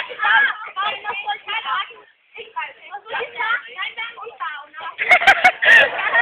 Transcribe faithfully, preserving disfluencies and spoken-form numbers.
Ich weiß. Was soll ich sagen? Nein, wir haben die Frau, ne?